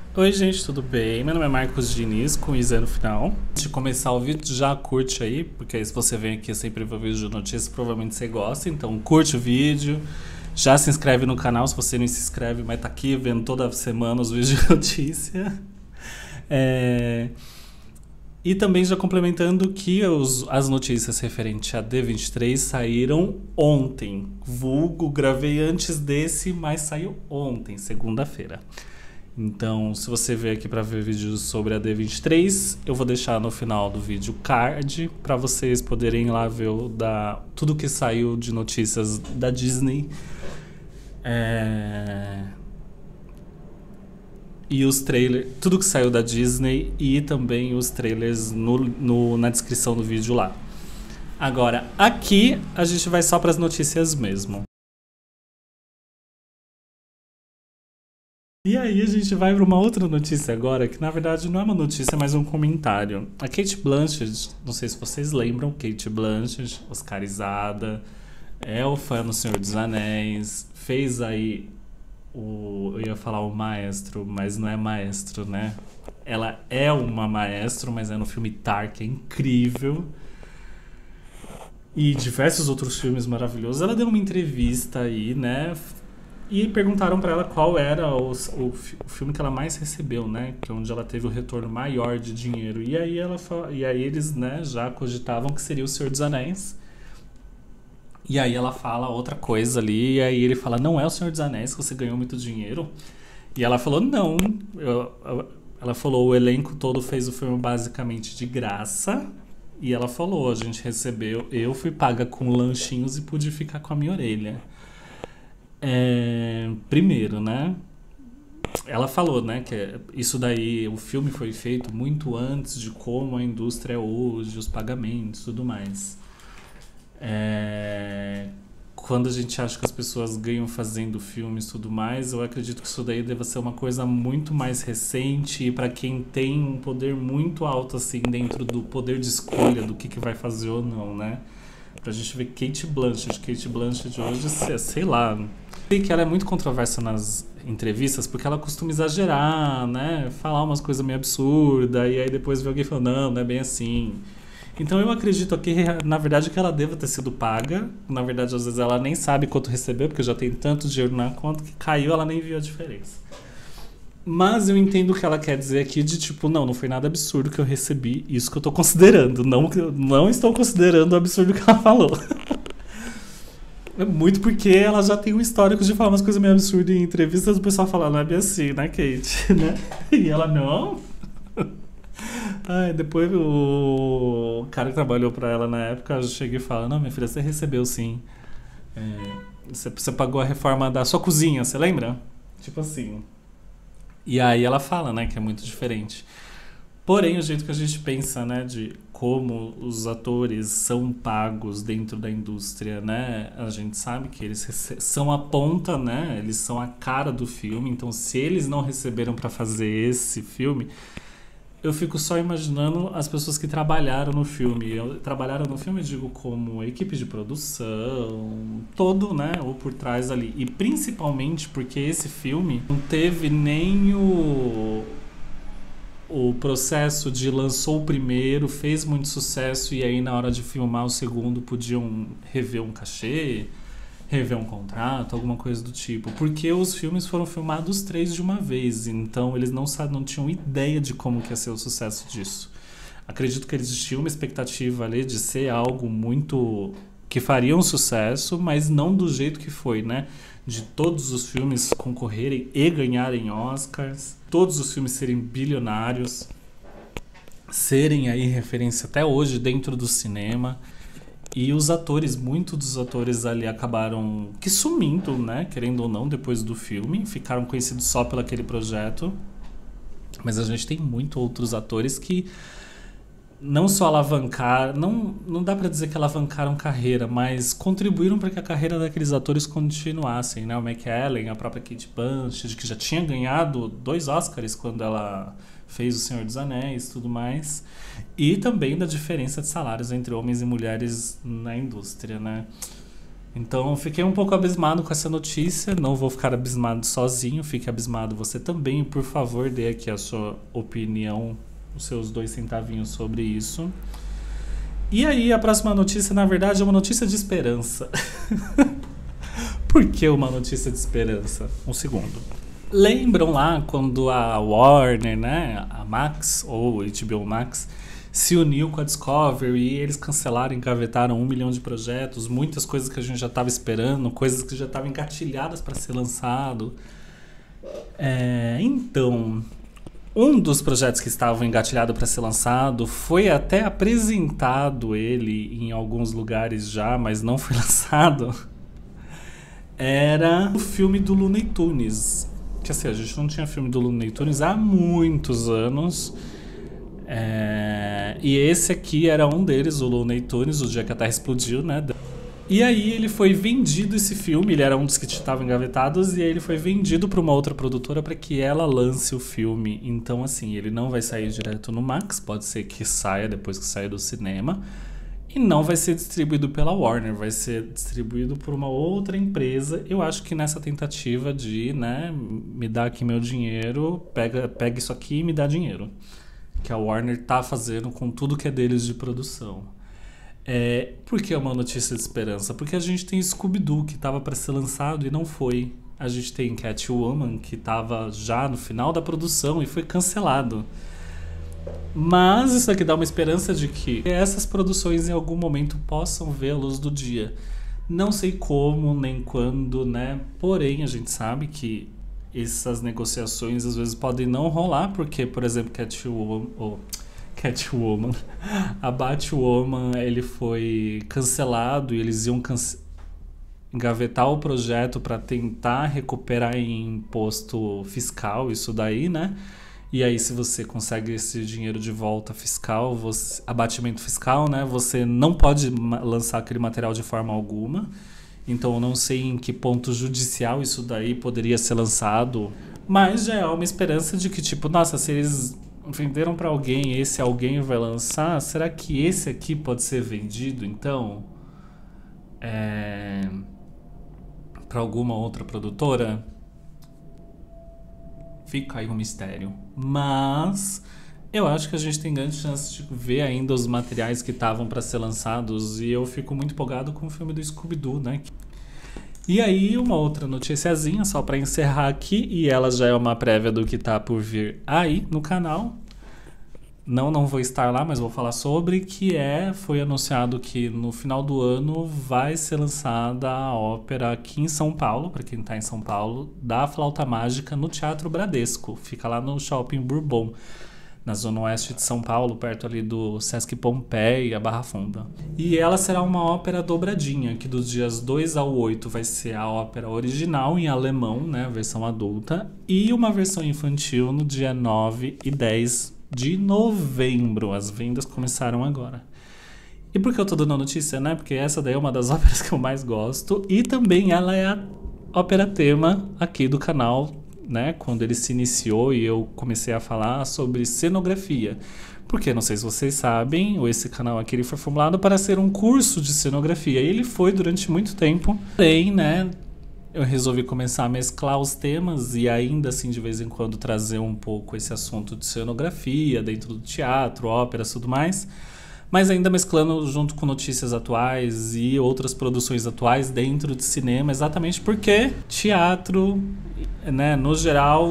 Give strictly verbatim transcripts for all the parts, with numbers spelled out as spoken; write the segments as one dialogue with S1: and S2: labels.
S1: Oi, gente, tudo bem? Meu nome é Marcos Diniz, com I Z no final. Antes de começar o vídeo, já curte aí, porque aí se você vem aqui sempre ver vídeo de notícias, provavelmente você gosta. Então, curte o vídeo, já se inscreve no canal se você não se inscreve, mas tá aqui vendo toda semana os vídeos de notícia. É... E também já complementando que os, as notícias referentes a D vinte e três saíram ontem. Vulgo, gravei antes desse, mas saiu ontem, segunda-feira. Então, se você veio aqui para ver vídeos sobre a D vinte e três, eu vou deixar no final do vídeo card para vocês poderem ir lá ver o da, tudo que saiu de notícias da Disney. É... E os trailers, tudo que saiu da Disney e também os trailers no, no, na descrição do vídeo lá. Agora, aqui a gente vai só para as notícias mesmo. E aí a gente vai para uma outra notícia agora, que na verdade não é uma notícia, mas um comentário. A Cate Blanchett, não sei se vocês lembram, Cate Blanchett, oscarizada, elfa no Senhor dos Anéis, fez aí o... eu ia falar o maestro, mas não é maestro, né? Ela é uma maestro, mas é no filme Tar, que é incrível. E diversos outros filmes maravilhosos. Ela deu uma entrevista aí, né? E perguntaram pra ela qual era o, o, o filme que ela mais recebeu, né? Que é onde ela teve o retorno maior de dinheiro. E aí, ela, e aí eles, né, já cogitavam que seria O Senhor dos Anéis. E aí ela fala outra coisa ali. E aí ele fala, não é O Senhor dos Anéis que você ganhou muito dinheiro? E ela falou, não. Eu, eu, ela falou, o elenco todo fez o filme basicamente de graça. E ela falou, a gente recebeu, eu fui paga com lanchinhos e pude ficar com a minha orelha. É, primeiro, né? Ela falou, né, que isso daí, o filme foi feito muito antes de como a indústria é hoje, os pagamentos, tudo mais. É, quando a gente acha que as pessoas ganham fazendo filmes e tudo mais, eu acredito que isso daí deva ser uma coisa muito mais recente e para quem tem um poder muito alto assim dentro do poder de escolha do que, que vai fazer ou não, né? Pra gente ver Cate Blanchett. Cate Blanchett hoje, sei lá. Sei que ela é muito controversa nas entrevistas porque ela costuma exagerar, né? Falar umas coisas meio absurdas e aí depois vê alguém falando, não, não é bem assim. Então eu acredito aqui, na verdade, que ela deva ter sido paga. Na verdade, às vezes ela nem sabe quanto recebeu, porque já tem tanto dinheiro na conta que caiu, ela nem viu a diferença. Mas eu entendo o que ela quer dizer aqui de tipo, não, não foi nada absurdo que eu recebi, isso que eu tô considerando. Não, não estou considerando o absurdo que ela falou. Muito porque ela já tem um histórico de falar umas coisas meio absurdas em entrevistas, o pessoal fala, não é bem assim, né, Kate? Né? E ela, não. Ai, depois o cara que trabalhou pra ela na época chega e fala, não, minha filha, você recebeu sim. É, você, você pagou a reforma da sua cozinha, você lembra? Tipo assim. E aí ela fala, né, que é muito diferente. Porém, o jeito que a gente pensa, né, de como os atores são pagos dentro da indústria, né, a gente sabe que eles são a ponta, né, eles são a cara do filme. Então, se eles não receberam para fazer esse filme, eu fico só imaginando as pessoas que trabalharam no filme. Eu, trabalharam no filme, eu digo, como equipe de produção, todo, né, ou por trás ali. E principalmente porque esse filme não teve nem o, o processo de lançou o primeiro, fez muito sucesso e aí na hora de filmar o segundo podiam rever um cachê, rever um contrato, alguma coisa do tipo. Porque os filmes foram filmados três de uma vez, então eles não, não tinham ideia de como que ia ser o sucesso disso. Acredito que existia uma expectativa ali de ser algo muito... que faria um sucesso, mas não do jeito que foi, né? De todos os filmes concorrerem e ganharem Oscars, todos os filmes serem bilionários, serem aí referência até hoje dentro do cinema. E os atores, muitos dos atores ali acabaram que sumindo, né? Querendo ou não, depois do filme. Ficaram conhecidos só pelo aquele projeto. Mas a gente tem muitos outros atores que não só alavancaram... Não, não dá pra dizer que alavancaram carreira, mas contribuíram para que a carreira daqueles atores continuassem, né? O McKellen, a própria Cate Blanchett, que já tinha ganhado dois Oscars quando ela... fez O Senhor dos Anéis e tudo mais. E também da diferença de salários entre homens e mulheres na indústria, né? Então, fiquei um pouco abismado com essa notícia. Não vou ficar abismado sozinho, fique abismado você também. Por favor, dê aqui a sua opinião, os seus dois centavinhos sobre isso. E aí, a próxima notícia, na verdade, é uma notícia de esperança. Por que uma notícia de esperança? Um segundo. Lembram lá quando a Warner, né, a Max, ou H B O Max, se uniu com a Discovery e eles cancelaram, engavetaram um milhão de projetos, muitas coisas que a gente já estava esperando, coisas que já estavam engatilhadas para ser lançado. É, então, um dos projetos que estavam engatilhados para ser lançado foi até apresentado ele em alguns lugares já, mas não foi lançado. Era o filme do Looney Tunes. Que assim, a gente não tinha filme do Looney Tunes há muitos anos. É... E esse aqui era um deles, o Looney Tunes, o dia que a Terra explodiu, né? E aí ele foi vendido, esse filme, ele era um dos que estavam engavetados, e aí ele foi vendido para uma outra produtora para que ela lance o filme. Então, assim, ele não vai sair direto no Max, pode ser que saia depois que saia do cinema. E não vai ser distribuído pela Warner, vai ser distribuído por uma outra empresa. Eu acho que nessa tentativa de, né, me dar aqui meu dinheiro, pega, pega isso aqui e me dá dinheiro. Que a Warner tá fazendo com tudo que é deles de produção. É, por que é uma notícia de esperança? Porque a gente tem Scooby-Doo, que tava para ser lançado e não foi. A gente tem Catwoman, que tava já no final da produção e foi cancelado. Mas isso aqui dá uma esperança de que essas produções em algum momento possam ver a luz do dia. Não sei como, nem quando, né? Porém, a gente sabe que essas negociações às vezes podem não rolar, porque, por exemplo, Catwoman, oh, Catwoman, a Batwoman, ele foi cancelado e eles iam cance- engavetar o projeto para tentar recuperar em imposto fiscal, isso daí, né? E aí, se você consegue esse dinheiro de volta fiscal, você, abatimento fiscal, né? Você não pode lançar aquele material de forma alguma. Então, eu não sei em que ponto judicial isso daí poderia ser lançado. Mas já é uma esperança de que, tipo, nossa, se eles venderam para alguém e esse alguém vai lançar, será que esse aqui pode ser vendido, então? É... para alguma outra produtora? Fica aí um mistério. Mas eu acho que a gente tem grande chance de ver ainda os materiais que estavam para ser lançados. E eu fico muito empolgado com o filme do Scooby-Doo, né? E aí, uma outra noticiazinha, só para encerrar aqui. E ela já é uma prévia do que tá por vir aí no canal. Não, não vou estar lá, mas vou falar sobre. Que é, foi anunciado que no final do ano vai ser lançada a ópera aqui em São Paulo, para quem tá em São Paulo, da Flauta Mágica no Teatro Bradesco. Fica lá no Shopping Bourbon, na zona oeste de São Paulo, perto ali do Sesc Pompeia, Barra Funda. E ela será uma ópera dobradinha, que dos dias dois ao oito vai ser a ópera original em alemão, né, a versão adulta, e uma versão infantil no dia nove e dez de novembro. As vendas começaram agora. E por que eu tô dando a notícia, né? Porque essa daí é uma das óperas que eu mais gosto. E também ela é a ópera tema aqui do canal, né? Quando ele se iniciou e eu comecei a falar sobre cenografia. Porque, não sei se vocês sabem, esse canal aqui ele foi formulado para ser um curso de cenografia. E ele foi durante muito tempo. Porém, né? Eu resolvi começar a mesclar os temas e ainda assim de vez em quando trazer um pouco esse assunto de cenografia dentro do teatro, óperas e tudo mais, mas ainda mesclando junto com notícias atuais e outras produções atuais dentro de cinema, exatamente porque teatro, né, no geral,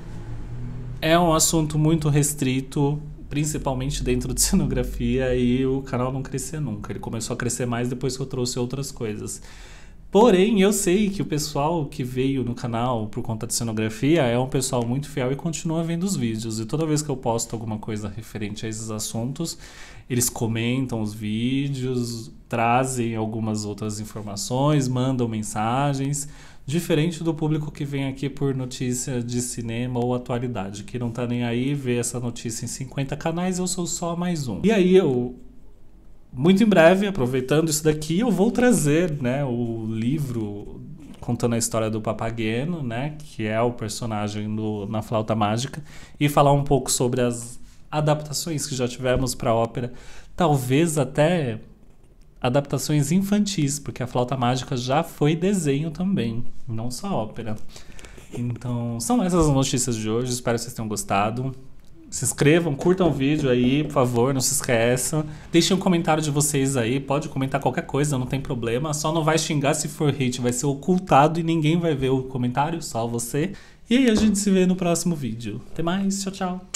S1: é um assunto muito restrito, principalmente dentro de cenografia, e o canal não crescia nunca. Ele começou a crescer mais depois que eu trouxe outras coisas. Porém, eu sei que o pessoal que veio no canal por conta de cenografia é um pessoal muito fiel e continua vendo os vídeos. E toda vez que eu posto alguma coisa referente a esses assuntos, eles comentam os vídeos, trazem algumas outras informações, mandam mensagens. Diferente do público que vem aqui por notícia de cinema ou atualidade, que não tá nem aí, vê essa notícia em cinquenta canais, eu sou só mais um. E aí eu... Muito em breve, aproveitando isso daqui, eu vou trazer, né, o livro contando a história do Papageno, né, que é o personagem do, na Flauta Mágica, e falar um pouco sobre as adaptações que já tivemos para a ópera, talvez até adaptações infantis, porque a Flauta Mágica já foi desenho também, não só ópera. Então, são essas as notícias de hoje. Espero que vocês tenham gostado. Se inscrevam, curtam o vídeo aí, por favor, não se esqueçam. Deixem um comentário de vocês aí, pode comentar qualquer coisa, não tem problema. Só não vai xingar se for hate, vai ser ocultado e ninguém vai ver o comentário, só você. E aí a gente se vê no próximo vídeo. Até mais, tchau, tchau.